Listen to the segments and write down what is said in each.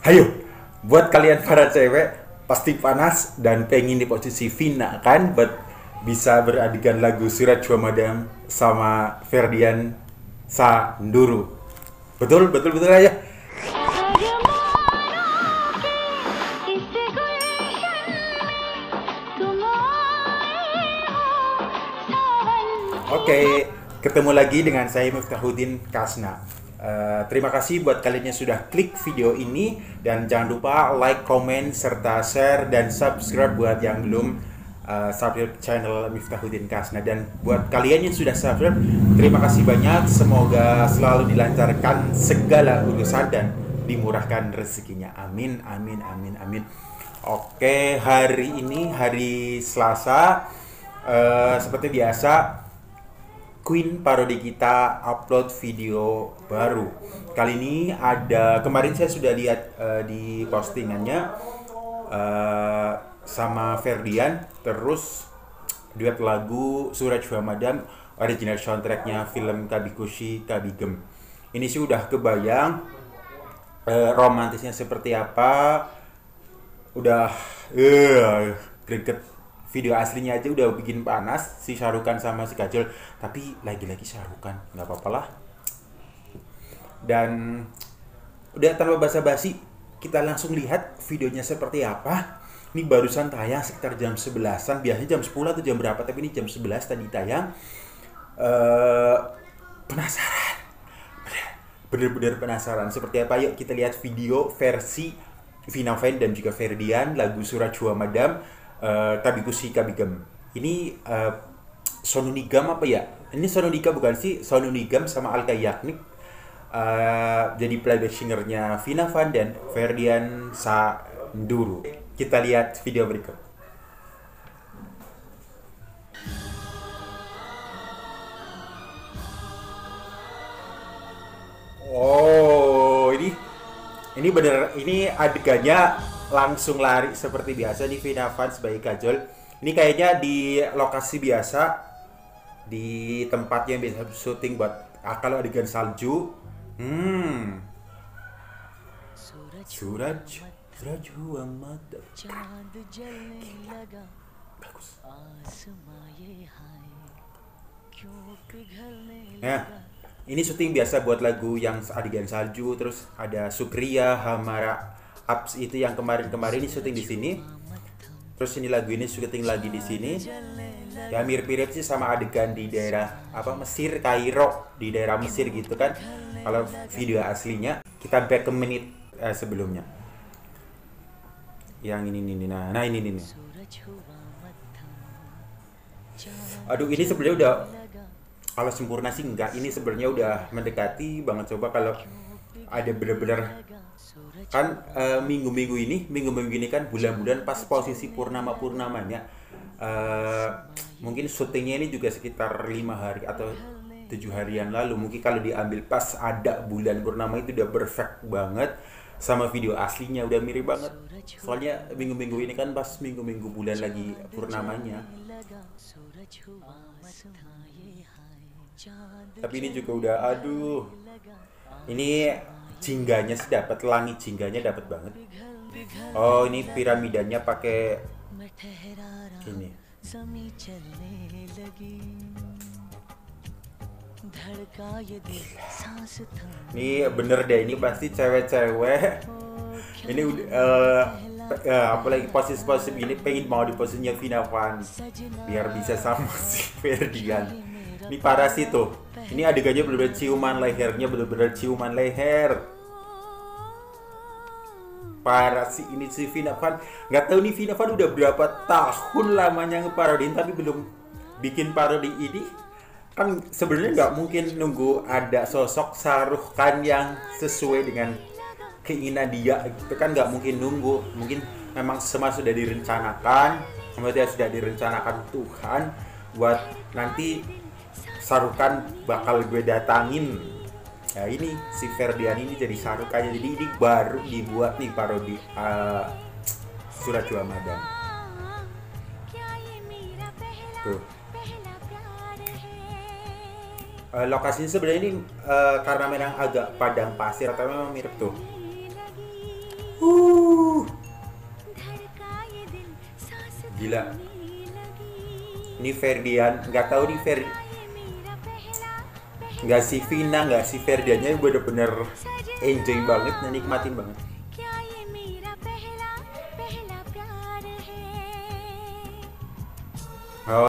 Hayo, buat kalian para cewek pasti panas dan pengen di posisi Vina kan, buat bisa beradegan lagu Surat Jua Madam sama Ferdian Sanduru. Betul, betul, betul aja. Oke, ketemu lagi dengan saya Miftahuddin Kasna. Terima kasih buat kalian yang sudah klik video ini, dan jangan lupa like, comment, serta share dan subscribe buat yang belum subscribe channel Miftahuddin Kasna. Dan buat kalian yang sudah subscribe, terima kasih banyak. Semoga selalu dilancarkan segala urusan dan dimurahkan rezekinya. Amin, amin, amin, amin. Oke, hari ini hari Selasa. Seperti biasa, Queen parodi kita upload video baru. Kali ini ada, kemarin saya sudah lihat di postingannya sama Ferdian, terus duet lagu Surat Jua Madam, original soundtracknya film Kabikushi Kabigem. Ini sih udah kebayang romantisnya seperti apa. Udah greget. Video aslinya aja udah bikin panas, si Shah Rukh Khan sama si Kajol. Tapi lagi-lagi Shah Rukh Khan, nggak apa-apa lah. Dan udah tanpa basa-basi, kita langsung lihat videonya seperti apa. Ini barusan tayang sekitar jam 11-an, biasanya jam 10 atau jam berapa, tapi ini jam 11 tadi tayang. Penasaran, bener-bener penasaran seperti apa. Yuk kita lihat video versi Vina Van dan juga Ferdian, lagu Surat Jua Madam, Kabikushi Kabigem. Ini Sonu Nigam apa ya? Ini Sonu Nigam bukan sih? Sonu Nigam sama Alka Yagnik jadi playback singernya Vina Van dan Ferdian Sanduru. Kita lihat video berikut. Oh, ini bener, ini adegannya langsung lari seperti biasa di Vina Van sebagai Kajol. Ini kayaknya di lokasi biasa, di tempat yang biasa syuting buat kalau adegan salju. Surat Jua Madam. Bagus. Ya, ini syuting biasa buat lagu yang adegan salju. Terus ada Sukriya Hamara Apps itu yang kemarin ini syuting di sini. Terus ini lagu ini syuting lagi di sini. Ya mirip-mirip sih sama adegan di daerah apa Mesir, Kairo, di daerah Mesir gitu kan. Kalau video aslinya kita back ke menit sebelumnya. Yang ini. Nah ini nih. Aduh, ini sebenarnya udah, kalau sempurna sih enggak. Ini sebenarnya udah mendekati banget. Coba kalau ada bener-bener kan minggu-minggu ini kan bulan-bulan pas posisi purnamanya, mungkin syutingnya ini juga sekitar 5 hari atau 7 harian lalu. Mungkin kalau diambil pas ada bulan purnama itu udah perfect banget, sama video aslinya udah mirip banget. Soalnya minggu-minggu ini kan pas minggu-minggu bulan lagi purnamanya. Tapi ini juga udah, aduh, ini jingganya sih dapat, langit jingganya dapat banget. Oh, ini piramidanya pakai ini. Ini bener deh, ini pasti cewek-cewek. Ini apalagi posisi gini pengen mau di posisinya Vina Van biar bisa sama si Ferdian. Ini parah sih tuh. Ini adegannya bener-bener ciuman lehernya, bener-bener ciuman leher. Parah sih ini si Vina Van. Nggak tahu nih Vina Van udah berapa tahun lamanya ngeparodin tapi belum bikin parodi ini. Kan sebenarnya nggak mungkin nunggu ada sosok Shah Rukh Khan yang sesuai dengan keinginan dia. Itu kan nggak mungkin nunggu. Mungkin memang semua sudah direncanakan. Kemudian sudah direncanakan Tuhan buat nanti Shah Rukh Khan bakal gue datangin. Ya ini si Ferdian ini jadi Shah Rukh Khan. Jadi ini baru dibuat nih parodi Surat Jua Madam. Tuh. Lokasinya sebenarnya ini karena memang agak padang pasir atau memang mirip tuh. gila. Ini Ferdian, nggak tahu nih nggak si Vina, nggak si Ferdiannya bener-bener enjoy banget, nikmatin banget. Oh.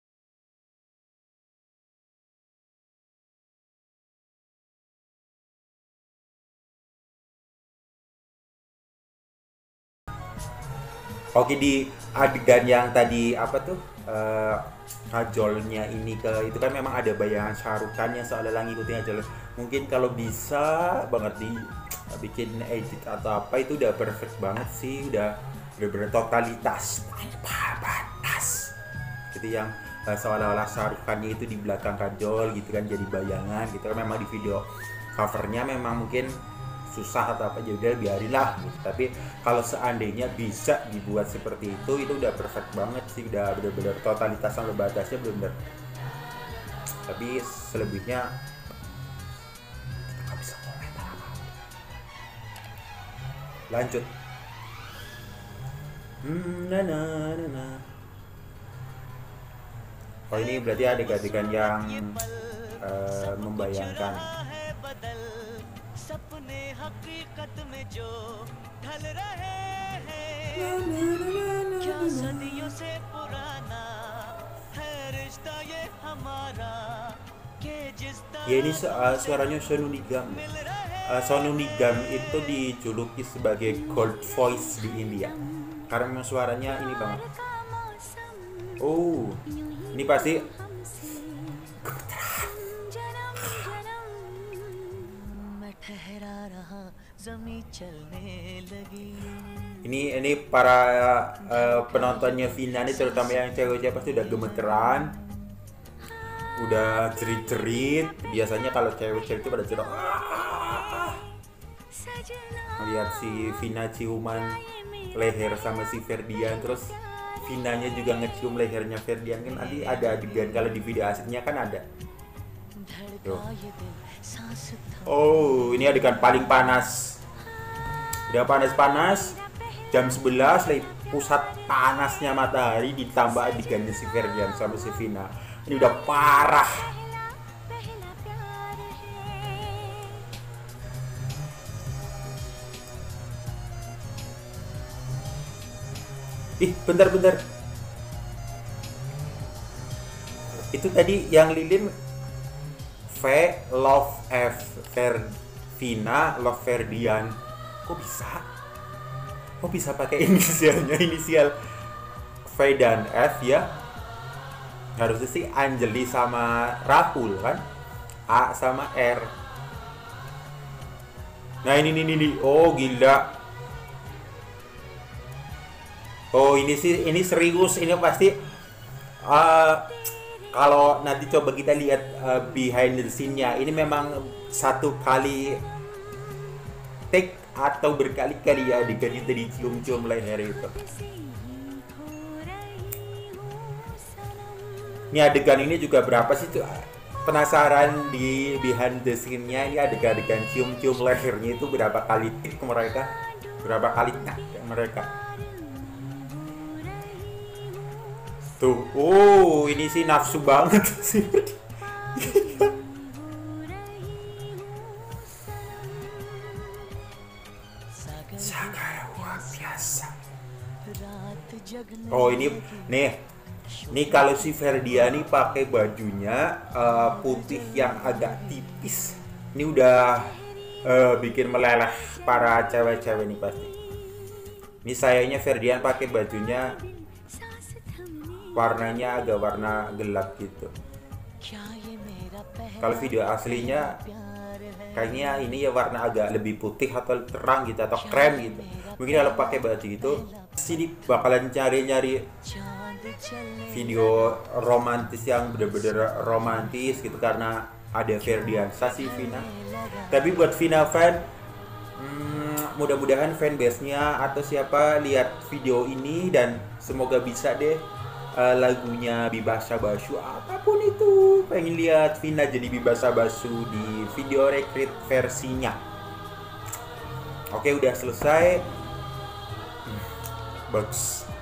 Oke, di adegan yang tadi apa tuh kajolnya ini ke itu kan memang ada bayangan Syarukan yang seolah ngikutin kajol. Mungkin kalau bisa banget bikin edit atau apa itu udah perfect banget sih, udah bener-bener totalitas tanpa batas. Jadi yang seolah-olah Syarukannya itu di belakang kajol gitu kan, jadi bayangan gitu kan. Memang di video covernya memang mungkin susah atau apa, jadi udah biarin lah gitu. Tapi kalau seandainya bisa dibuat seperti itu udah perfect banget sih, udah bener-bener totalitas sampai batasnya bener-bener. Tapi selebihnya nggak bisa komentar apa. Lanjut. Oh, ini berarti adegan yang membayangkan. सपने हकीकत में जो ढल रहे हैं क्या सदियों से पुराना है रिश्ता ये हमारा के जिस ya ini suaranya Sonu Nigam. Sonu Nigam itu dijuluki sebagai gold voice di India karena memang suaranya ini banget. Oh, ini pasti ini para penontonnya Vina nih, terutama yang cewek-cewek pasti udah gemeteran, udah jerit-jerit. Biasanya kalau cewek-cewek itu pada jerit. Lihat si Vina ciuman leher sama si Ferdian, terus Vinanya juga ngecium lehernya Ferdian kan. Nanti ada adegan kalau di video aslinya kan ada. Tuh. Oh, ini adegan paling panas. Udah panas-panas, jam 11 lagi pusat panasnya matahari, ditambah adegannya si Ferdian sama si Vina. Ini udah parah. Ih, bentar-bentar. Itu tadi yang lilin V Love F Vina Love Ferdian. Kok bisa pakai inisialnya, inisial V dan F ya? Harusnya sih Anjali sama Rahul kan, A sama R. Nah ini oh gila. Oh ini serius, ini pasti kalau nanti coba kita lihat behind the scene-nya, ini memang satu kali take atau berkali-kali ya adegan itu dicium-cium leher itu. Ini adegan ini juga berapa sih tuh? Penasaran di behind the scene-nya, ini adegan cium-cium lehernya itu berapa kali take mereka? Berapa kali tak mereka? Tuh, oh ini sih nafsu banget sih. Sangat luar biasa. Oh ini nih kalau si Ferdian nih pakai bajunya putih yang agak tipis. Ini udah bikin meleleh para cewek-cewek nih pasti. Ini sayangnya Ferdian pakai bajunya warnanya agak warna gelap gitu. Kalau video aslinya kayaknya ini ya warna agak lebih putih atau terang gitu atau krem gitu. Mungkin kalau pakai baju itu sini bakalan cari-nyari video romantis yang bener-bener romantis gitu karena ada Ferdian si Vina. Tapi buat Vina fan, mudah-mudahan fanbase-nya atau siapa lihat video ini dan semoga bisa deh lagunya Bibasa Basu apapun itu, pengen lihat Vina jadi Bibasa Basu di video recreate versinya. Oke, udah selesai. Bagus.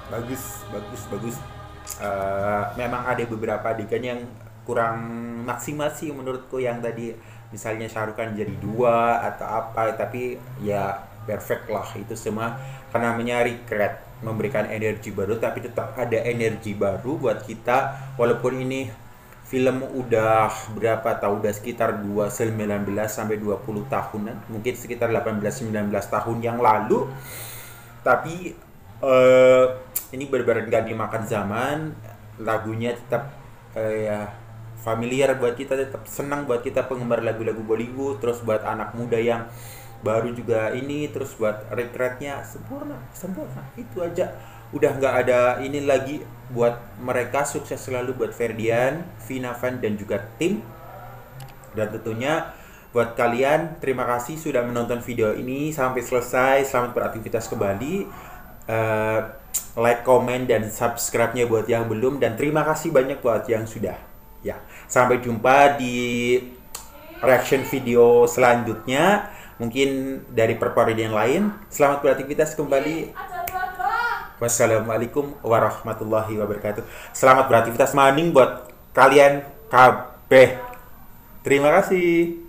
bagus. Memang ada beberapa adegan yang kurang maksimal sih menurutku, yang tadi misalnya Syahrukh Khan jadi dua atau apa, tapi ya perfect lah itu semua, karena namanya recreate, memberikan energi baru, tapi tetap ada energi baru buat kita. Walaupun ini film udah berapa tahun, udah sekitar 19 sampai 20 tahunan, mungkin sekitar 18-19 tahun yang lalu, tapi eh, ini benar-benar gak dimakan zaman. Lagunya tetap ya familiar buat kita, tetap senang buat kita penggemar lagu-lagu Bollywood. Terus buat anak muda yang baru juga ini, terus buat retretnya sempurna, itu aja. Udah nggak ada ini lagi. Buat mereka sukses selalu, buat Ferdian, Vina Van dan juga tim. Dan tentunya buat kalian, terima kasih sudah menonton video ini sampai selesai. Selamat beraktivitas kembali. Like, komen, dan subscribe-nya buat yang belum. Dan terima kasih banyak buat yang sudah. Ya, sampai jumpa di reaction video selanjutnya. Mungkin dari perparian yang lain. Selamat beraktivitas kembali. Wassalamualaikum warahmatullahi wabarakatuh. Selamat beraktivitas maning buat kalian kabeh. Terima kasih.